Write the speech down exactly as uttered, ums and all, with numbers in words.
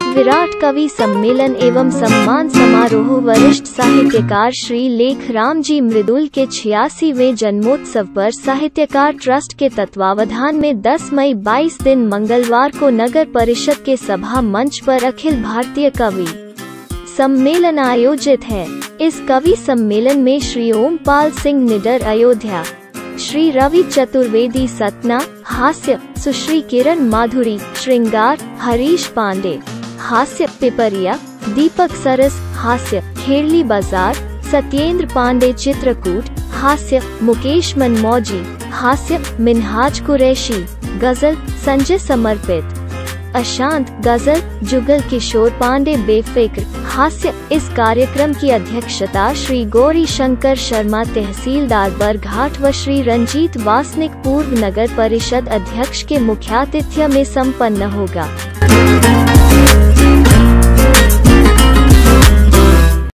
विराट कवि सम्मेलन एवं सम्मान समारोह वरिष्ठ साहित्यकार श्री लेखराम जी मृदुल के छियासीवें जन्मोत्सव पर साहित्यकार ट्रस्ट के तत्वावधान में दस मई बाईस दिन मंगलवार को नगर परिषद के सभा मंच पर अखिल भारतीय कवि सम्मेलन आयोजित है। इस कवि सम्मेलन में श्री ओमपाल सिंह निडर अयोध्या, श्री रवि चतुर्वेदी सतना हास्य, सुश्री किरण माधुरी श्रृंगार, हरीश पांडे हास्य पिपरिया, दीपक सरस हास्य, खेड़ली बाजार, सत्येंद्र पांडे चित्रकूट हास्य, मुकेश मनमौजी हास्य, मिनहाज कुरैशी गजल, संजय समर्पित अशांत गजल, जुगल किशोर पांडे बेफिक्र हास्य। इस कार्यक्रम की अध्यक्षता श्री गौरी शंकर शर्मा तहसीलदार बरघाट व श्री रंजीत वासनिक पूर्व नगर परिषद अध्यक्ष के मुख्यातिथ्य में संपन्न होगा।